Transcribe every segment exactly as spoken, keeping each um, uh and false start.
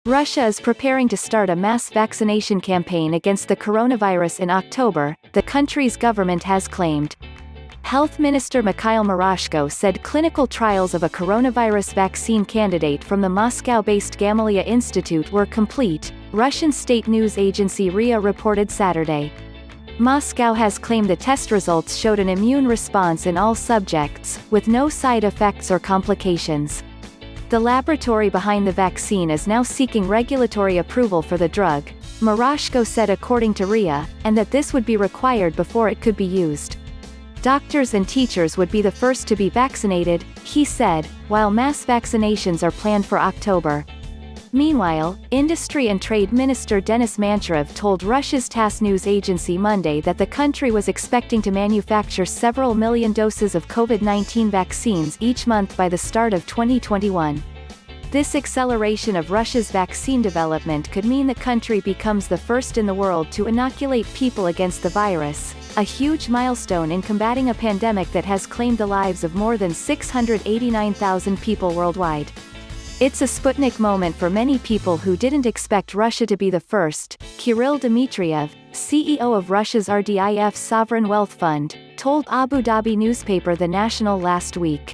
Russia is preparing to start a mass vaccination campaign against the coronavirus in October, the country's government has claimed. Health Minister Mikhail Murashko said clinical trials of a coronavirus vaccine candidate from the Moscow-based Gamaleya Institute were complete, Russian state news agency R I A reported Saturday. Moscow has claimed the test results showed an immune response in all subjects, with no side effects or complications. The laboratory behind the vaccine is now seeking regulatory approval for the drug, Murashko said according to R I A, and that this would be required before it could be used. Doctors and teachers would be the first to be vaccinated, he said, while mass vaccinations are planned for October. Meanwhile, Industry and Trade Minister Denis Manturov told Russia's TASS news agency Monday that the country was expecting to manufacture several million doses of COVID nineteen vaccines each month by the start of twenty twenty-one. This acceleration of Russia's vaccine development could mean the country becomes the first in the world to inoculate people against the virus, a huge milestone in combating a pandemic that has claimed the lives of more than six hundred eighty-nine thousand people worldwide. It's a Sputnik moment for many people who didn't expect Russia to be the first, Kirill Dmitriev, C E O of Russia's R D I F Sovereign Wealth Fund, told Abu Dhabi newspaper The National last week.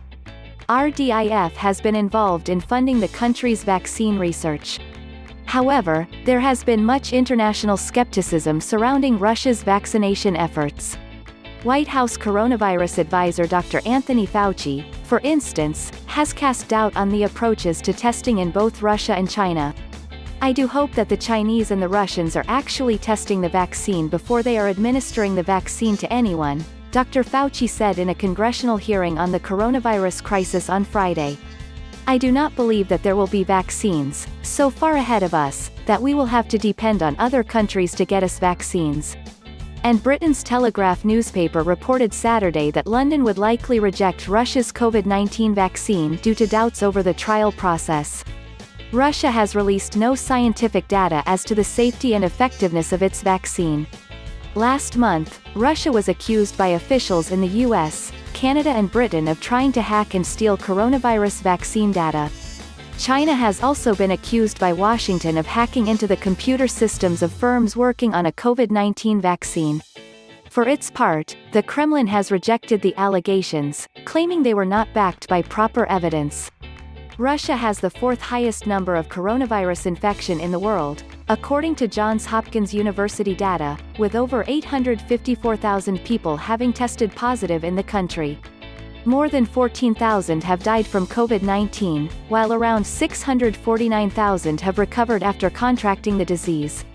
R D I F has been involved in funding the country's vaccine research. However, there has been much international skepticism surrounding Russia's vaccination efforts. White House coronavirus advisor Doctor Anthony Fauci, for instance, has cast doubt on the approaches to testing in both Russia and China. "I do hope that the Chinese and the Russians are actually testing the vaccine before they are administering the vaccine to anyone," Doctor Fauci said in a congressional hearing on the coronavirus crisis on Friday. "I do not believe that there will be vaccines, so far ahead of us, that we will have to depend on other countries to get us vaccines." And Britain's Telegraph newspaper reported Saturday that London would likely reject Russia's COVID nineteen vaccine due to doubts over the trial process. Russia has released no scientific data as to the safety and effectiveness of its vaccine. Last month, Russia was accused by officials in the U S, Canada and Britain of trying to hack and steal coronavirus vaccine data. China has also been accused by Washington of hacking into the computer systems of firms working on a COVID nineteen vaccine. For its part, the Kremlin has rejected the allegations, claiming they were not backed by proper evidence. Russia has the fourth highest number of coronavirus infection in the world, according to Johns Hopkins University data, with over eight hundred fifty-four thousand people having tested positive in the country. More than fourteen thousand have died from COVID nineteen, while around six hundred forty-nine thousand have recovered after contracting the disease.